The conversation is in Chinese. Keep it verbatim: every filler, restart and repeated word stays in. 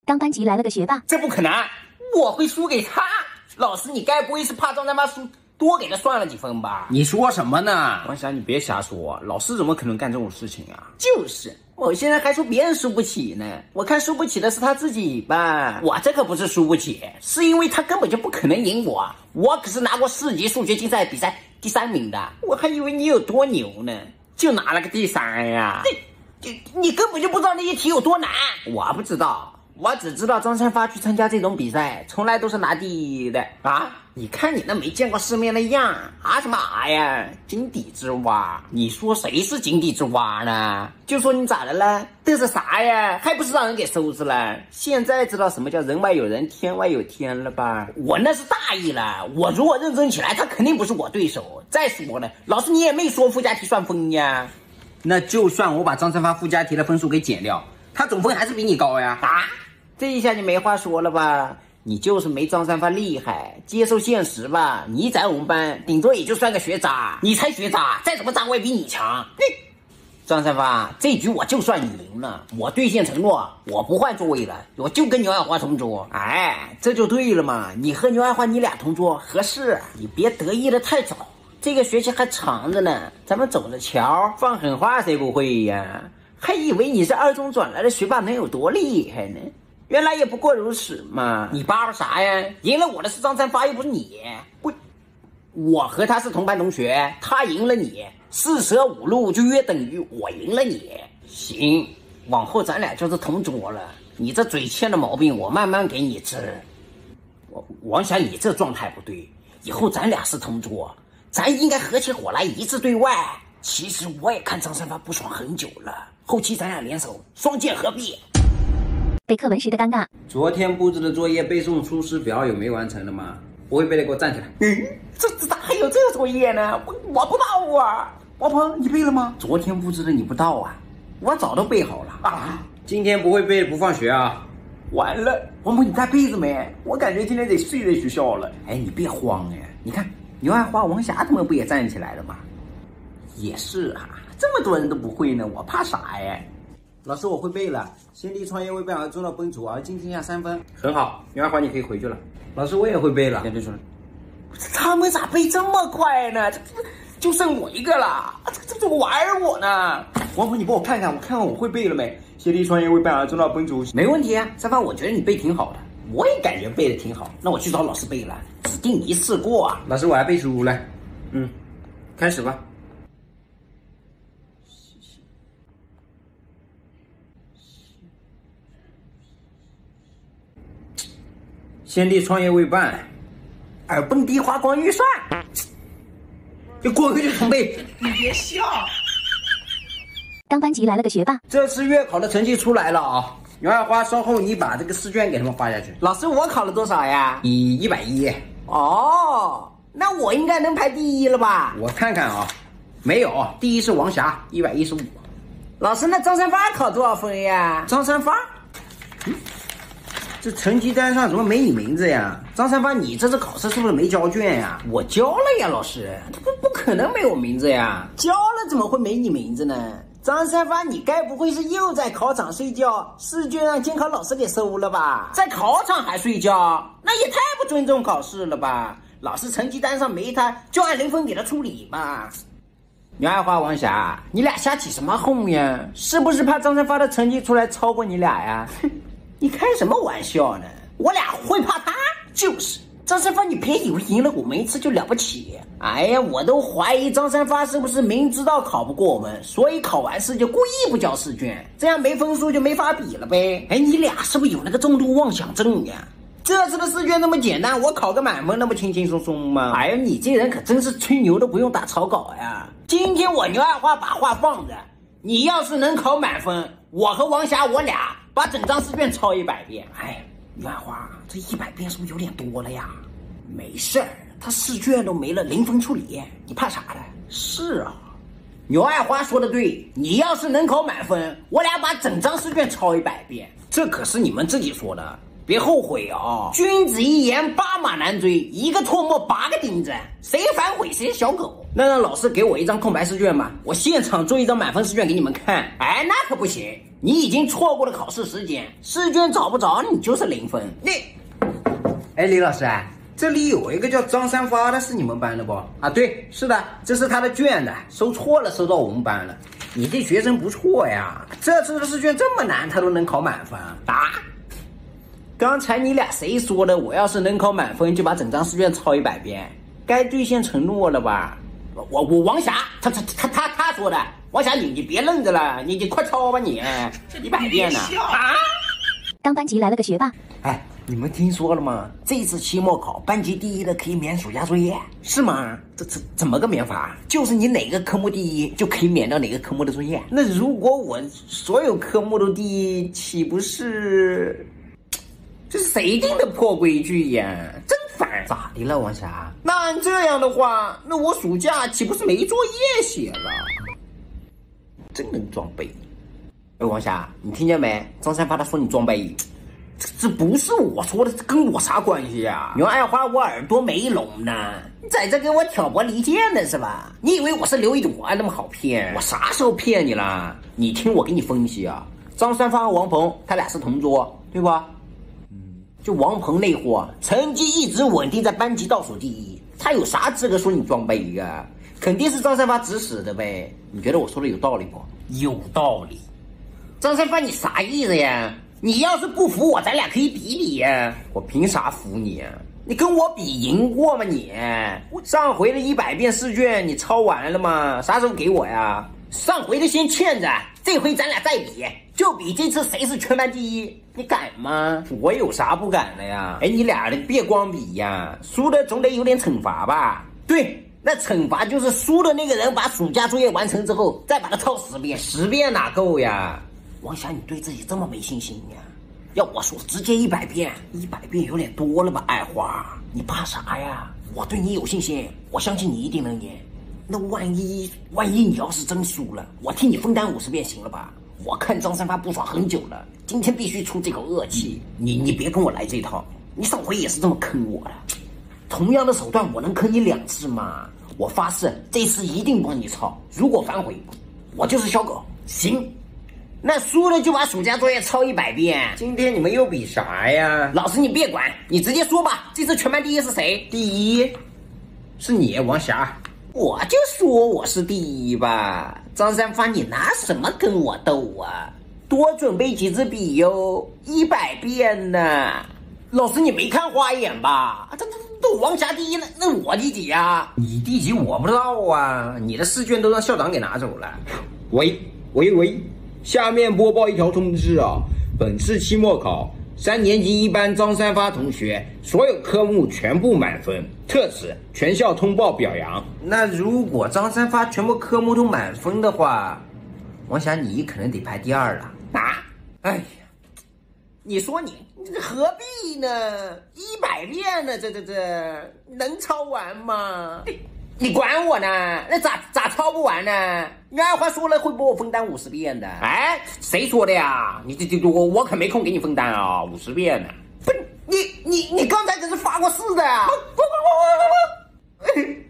当班级来了个学霸， 这不可能，我会输给他。老师，你该不会是怕张三发输多给他算了几分吧？ 你说什么呢？ 王霞，你别瞎说，老师怎么可能干这种事情啊？ 就是，我现在还说别人输不起呢，我看输不起的是他自己吧。我这可不是输不起，是因为他根本就不可能赢我，我可是拿过市级数学竞赛比赛第三名的，我还以为你有多牛呢， 就拿了个第三呀！ 你你你根本就不知道那些题有多难。我不知道。我只知道张三发去参加这种比赛，从来都是拿第一的啊！你看你那没见过世面的样啊什么啊呀，井底之蛙！你说谁是井底之蛙呢？就说你咋的了？嘚瑟啥呀？还不是让人给收拾了？现在知道什么叫人外有人，天外有天了吧？我那是大意了，我如果认真起来，他肯定不是我对手。再说了，老师你也没说附加题算分呀。 那就算我把张三发附加题的分数给减掉，他总分还是比你高呀！ 啊！这一下你没话说了吧？你就是没张三发厉害，接受现实吧。你在我们班顶多也就算个学渣，你才学渣，再怎么渣我也比你强。张三发，这局我就算你赢了，我兑现承诺，我不换座位了，我就跟牛爱花同桌。哎，这就对了嘛，你和牛爱花你俩同桌合适，你别得意的太早，这个学期还长着呢，咱们走着瞧。放狠话谁不会呀？还以为你是二中转来的学霸能有多厉害呢？原来也不过如此嘛！你巴巴啥呀？赢了我的是张三发，又不是你。不，我和他是同班同学，他赢了你，四舍五入就约等于我赢了你。行，往后咱俩就是同桌了。你这嘴欠的毛病，我慢慢给你治。我王霞，你这状态不对，以后咱俩是同桌，咱应该合起伙来一致对外。其实我也看张三发不爽很久了，后期咱俩联手，双剑合璧。 背课文时的尴尬。 昨天布置的作业背诵《出师表》有没完成的吗？不会背的给我站起来。 嗯，这这咋还有这作业呢？我我不知道啊。王鹏，你背了吗？昨天布置的你不知道啊？我早都背好了啊。 今天不会背不放学啊。 完了，王鹏你带被子没？我感觉今天得睡在学校了。哎，你别慌哎，你看牛爱花、王霞他们不也站起来了吗？也是啊，这么多人都不会呢，我怕啥呀？ 老师，我会背了。先帝创业未半而中道崩殂，而今天下三分，很好。牛爱花，你可以回去了。老师，我也会背了。先帝说， 他们咋背这么快呢？这就剩我一个了，这这怎么玩我呢？王鹏，你帮我看看，我看看我会背了没？先帝创业未半而中道崩殂，没问题啊。三发，我觉得你背挺好的，我也感觉背的挺好。那我去找老师背了，指定一次过啊。 老师，我还背书了。嗯，开始吧。先帝创业未半， 而蹦迪花光预算， 就滚回去重背。 你别笑。 当班级来了个学霸， 这次月考的成绩出来了啊！牛爱花，稍后你把这个试卷给他们发下去。 老师，我考了多少呀？ 你一百一。 哦，那我应该能排第一了吧？ 我看看啊，没有，第一是王霞，一百一十五。 老师，那张三发考多少分呀？ 张三发？嗯。这成绩单上怎么没你名字呀？张三发，你这次考试是不是没交卷呀？ 我交了呀，老师，他不不可能没我名字呀。交了怎么会没你名字呢？张三发，你该不会是又在考场睡觉，试卷让监考老师给收了吧？在考场还睡觉，那也太不尊重考试了吧？老师成绩单上没他，就按零分给他处理吧。牛爱花、王霞，你俩瞎起什么哄呀？是不是怕张三发的成绩出来超过你俩呀？你开什么玩笑呢？我俩会怕他？就是张三发，你别以为赢了我们一次就了不起。哎呀，我都怀疑张三发是不是明知道考不过我们，所以考完试就故意不交试卷，这样没分数就没法比了呗。哎，你俩是不是有那个重度妄想症呀？这次的试卷那么简单，我考个满分那么轻轻松松吗？哎呀，你这人可真是吹牛都不用打草稿呀。今天我牛爱花把话放着，你要是能考满分，我和王霞我俩把整张试卷抄一百遍。哎，牛爱花，这一百遍是不是有点多了呀？没事儿，他试卷都没了，零分处理，你怕啥的？是啊，牛爱花说的对，你要是能考满分，我俩把整张试卷抄一百遍。这可是你们自己说的， 别后悔啊！君子一言，驷马难追，一个唾沫八个钉子，谁反悔谁是小狗。那让老师给我一张空白试卷吧，我现场做一张满分试卷给你们看。哎，那可不行，你已经错过了考试时间，试卷找不着你就是零分。你， 哎，李老师啊，这里有一个叫张三发的，是你们班的不？啊，对，是的，这是他的卷子，收错了，收到我们班了。你这学生不错呀，这次的试卷这么难，他都能考满分啊！刚才你俩谁说的？我要是能考满分，就把整张试卷抄一百遍，该兑现承诺了吧？我我王霞，他他他他他说的。王霞，你你别愣着了，你你快抄吧你，一百遍呢啊！ 当班级来了个学霸， 哎，你们听说了吗？这次期末考班级第一的可以免暑假作业，是吗？这这怎么个免法？就是你哪个科目第一，就可以免掉哪个科目的作业。那如果我所有科目都第一，岂不是？这是谁定的破规矩呀？真烦！ 咋的了，王霞？ 那按这样的话，那我暑假岂不是没作业写了？真能装备！哎，王霞，你听见没？张三发他说你装备，这这不是我说的，这跟我啥关系呀？袁爱花，我耳朵没聋呢，你在这给我挑拨离间呢是吧？你以为我是刘一朵那么好骗？我啥时候骗你了？你听我给你分析啊，张三发和王鹏他俩是同桌，对吧？就王鹏那货，成绩一直稳定在班级倒数第一，他有啥资格说你装备呀？肯定是张三发指使的呗。你觉得我说的有道理不？有道理。张三发，你啥意思呀？你要是不服我，咱俩可以比比呀。我凭啥服你啊？你跟我比赢过吗你？上回的一百遍试卷你抄完了吗？啥时候给我呀？上回的先欠着，这回咱俩再比，就比这次谁是全班第一，你敢吗？我有啥不敢的呀？哎，你俩的别光比呀，输的总得有点惩罚吧？对，那惩罚就是输的那个人把暑假作业完成之后，再把它抄十遍，十遍哪够呀？王霞，你对自己这么没信心呀？要我说，直接一百遍，一百遍有点多了吧？爱花，你怕啥呀？我对你有信心，我相信你一定能赢。那万一万一你要是真输了，我替你分担五十遍行了吧？我看张三发不爽很久了，今天必须出这口恶气。你你别跟我来这套，你上回也是这么坑我的，同样的手段我能坑你两次吗？我发誓这次一定帮你抄，如果反悔，我就是小狗。行，那输了就把暑假作业抄一百遍。 今天你们又比啥呀？ 老师你别管，你直接说吧，这次全班第一是谁？ 第一是你，王霞。 我就说我是第一吧，张三发，你拿什么跟我斗啊？多准备几支笔哟，一百遍呢。老师，你没看花眼吧？这这都王霞第一了，那我第几呀？ 你第几我不知道啊，你的试卷都让校长给拿走了。喂喂喂，下面播报一条通知啊，本次期末考。三年级一班张三发同学所有科目全部满分，特此全校通报表扬。那如果张三发全部科目都满分的话，王霞你可能得排第二了啊！哎呀，你说你你何必呢？一百遍呢，这这这能抄完吗？你管我呢？那咋咋抄不完呢？袁爱花说了会帮我分担五十遍的。哎，谁说的呀？你这这我我可没空给你分担啊，五十遍呢。不，你你你刚才可是发过誓的呀！不不不不不不。